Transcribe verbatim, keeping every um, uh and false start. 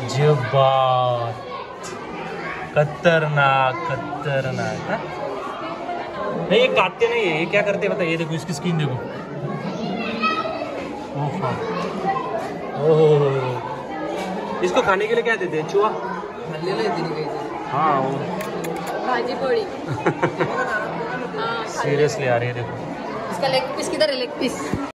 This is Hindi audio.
गजब बात, खतरनाक खतरनाक। नहीं ये काटते नहीं है, ये क्या करते हैं बताइए। देखो इसकी स्किन देखो। ओह, इसको खाने के लिए क्या देते हैं? चूहा हाँ वो भाजी पोड़ी। सीरियसली आ रही है देखो। इसका लेग पीस किधर है? Leg piece